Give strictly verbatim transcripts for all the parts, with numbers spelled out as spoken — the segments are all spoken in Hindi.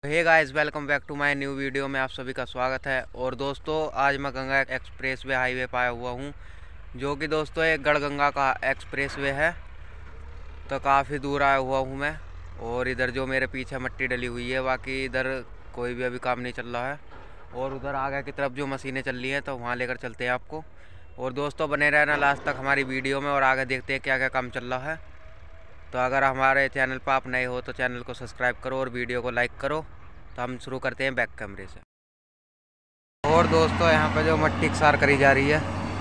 Hey guys, welcome back to my new video में आप सभी का स्वागत है। और दोस्तों, आज मैं गंगा एक्सप्रेस वे हाईवे पर आया हुआ हूँ, जो कि दोस्तों एक गढ़गंगा का एक्सप्रेस वे है। तो काफ़ी दूर आया हुआ हूँ मैं। और इधर जो मेरे पीछे मिट्टी डली हुई है, बाकी इधर कोई भी अभी काम नहीं चल रहा है। और उधर आगे की तरफ जो मशीनें चल रही हैं, तो वहाँ लेकर चलते हैं आपको। और दोस्तों, बने रहना लास्ट तक हमारी वीडियो में और आगे देखते हैं क्या क्या काम चल रहा है। तो अगर हमारे चैनल पर आप नए हो तो चैनल को सब्सक्राइब करो और वीडियो को लाइक करो। तो हम शुरू करते हैं बैक कैमरे से। और दोस्तों, यहाँ पे जो मट्टी क्षार करी जा रही है,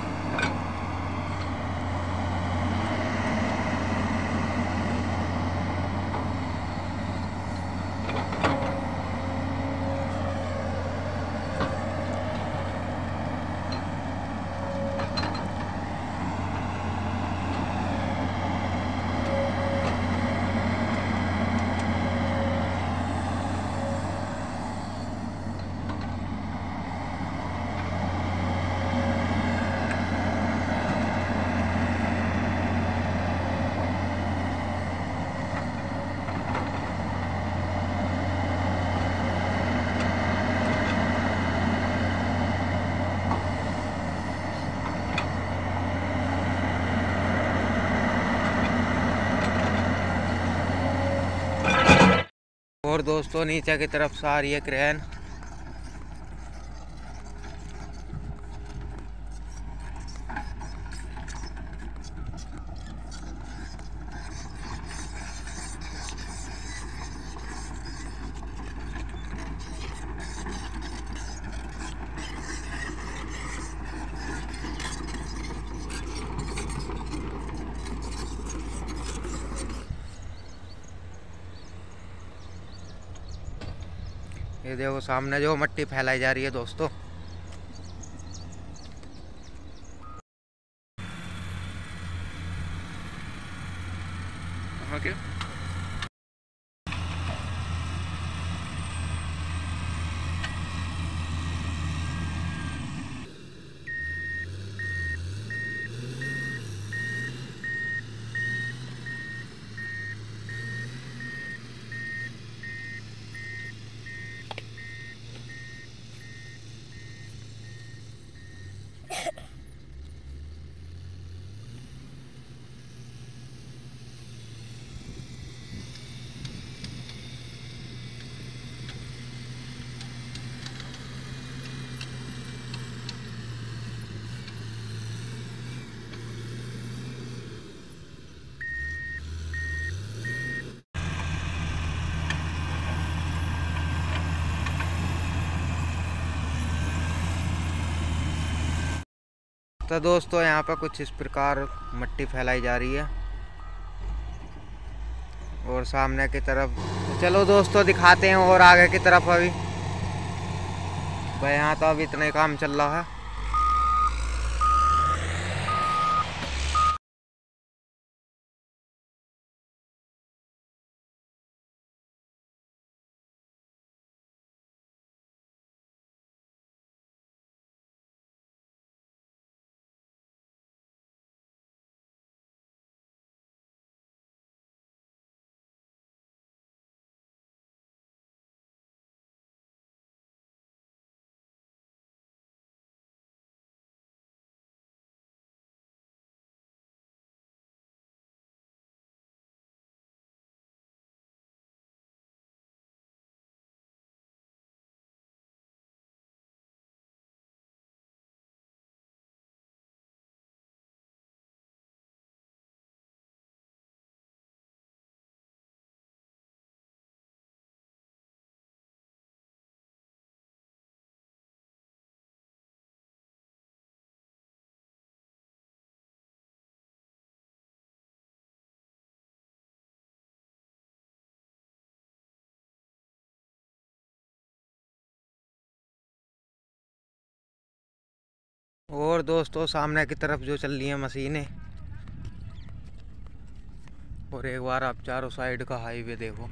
और दोस्तों नीचे की तरफ से आ रही है क्रेन। ये देखो सामने जो मट्टी फैलाई जा रही है दोस्तों। ओके। तो दोस्तों, यहाँ पर कुछ इस प्रकार मट्टी फैलाई जा रही है। और सामने की तरफ तो चलो दोस्तों दिखाते हैं और आगे की तरफ। अभी भाई यहाँ तो अभी इतना ही काम चल रहा है। और दोस्तों, सामने की तरफ जो चल रही है मशीनें। और एक बार आप चारों साइड का हाईवे देखो।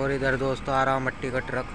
और इधर दोस्तों आ रहा मट्टी का ट्रक।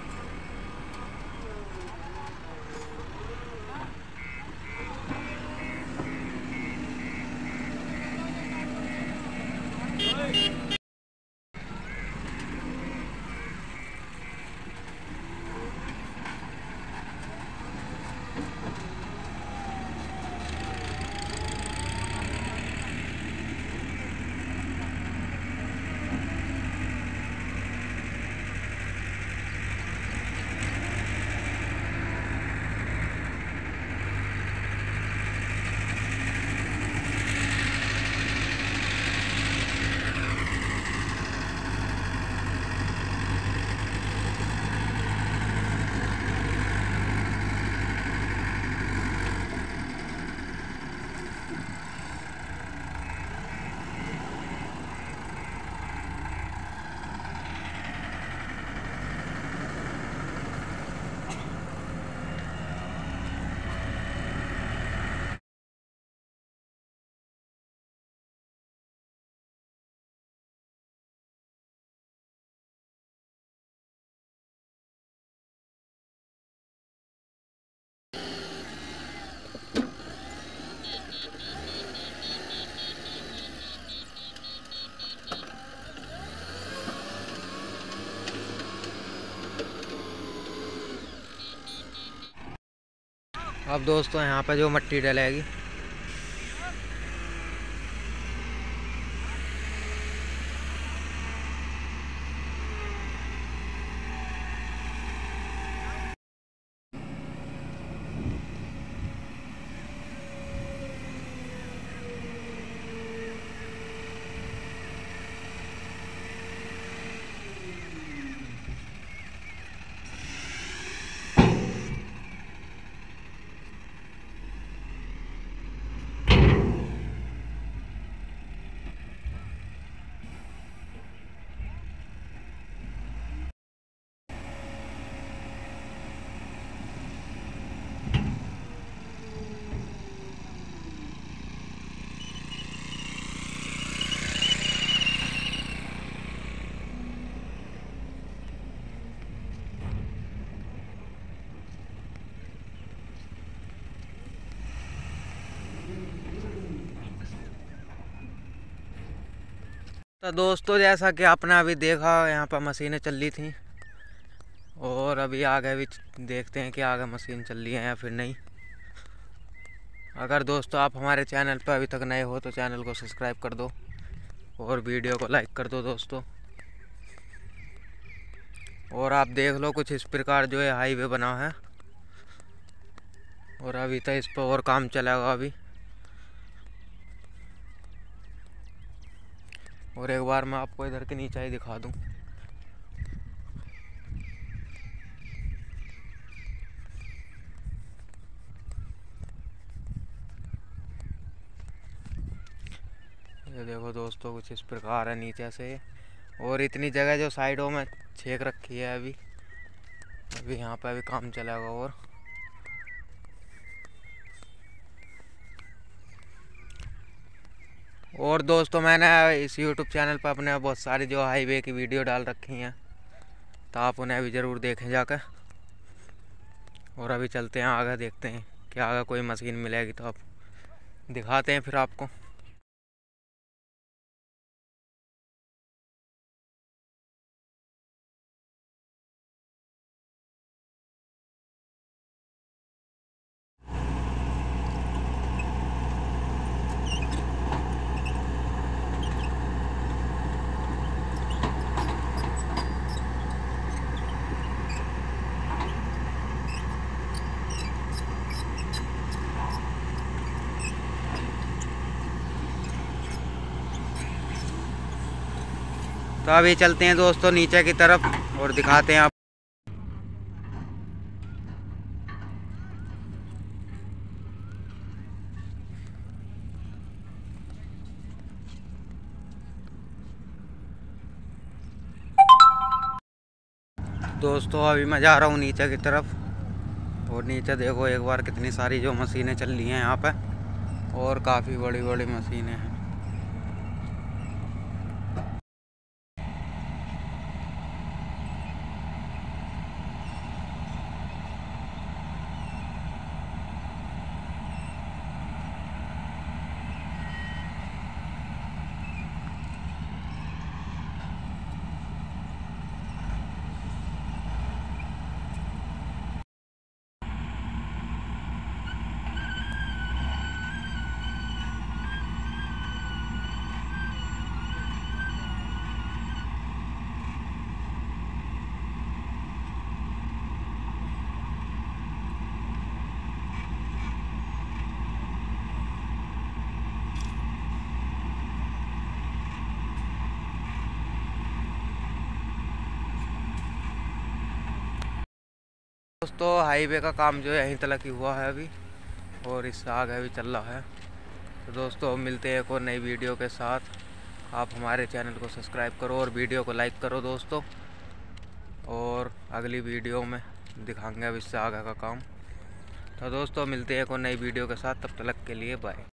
अब दोस्तों यहाँ पे जो मट्टी डलेगी तो दोस्तों जैसा कि आपने अभी देखा यहाँ पर मशीनें चल रही थी और अभी आगे भी देखते हैं कि आगे मशीन चल रही है या फिर नहीं। अगर दोस्तों आप हमारे चैनल पर अभी तक नए हो तो चैनल को सब्सक्राइब कर दो और वीडियो को लाइक कर दो दोस्तों। और आप देख लो कुछ इस प्रकार जो है हाईवे बना है और अभी तक इस पर और काम चलेगा अभी। और एक बार मैं आपको इधर के नीचे ही दिखा दूं। ये देखो दोस्तों कुछ इस प्रकार है नीचे से। और इतनी जगह जो साइडों में छेक रखी है अभी अभी यहाँ पे अभी काम चलेगा। और और दोस्तों मैंने इस यूट्यूब चैनल पर अपने बहुत सारी जो हाईवे की वीडियो डाल रखी हैं तो आप उन्हें अभी ज़रूर देखें जाकर। और अभी चलते हैं आगे, देखते हैं कि आगे कोई मशीन मिलेगी तो आप दिखाते हैं फिर आपको। तो अभी चलते हैं दोस्तों नीचे की तरफ और दिखाते हैं आप। दोस्तों अभी मैं जा रहा हूँ नीचे की तरफ और नीचे देखो एक बार कितनी सारी जो मशीनें चल रही हैं यहाँ पे और काफ़ी बड़ी बड़ी मशीनें हैं। दोस्तों हाईवे का काम जो है यहीं तक ही हुआ है अभी, और इससे आगे भी चल रहा है। तो दोस्तों मिलते हैं एक और नई वीडियो के साथ। आप हमारे चैनल को सब्सक्राइब करो और वीडियो को लाइक करो दोस्तों, और अगली वीडियो में दिखाएंगे अब इससे आगे का काम। तो दोस्तों मिलते हैं एक और नई वीडियो के साथ, तब तक के लिए बाय।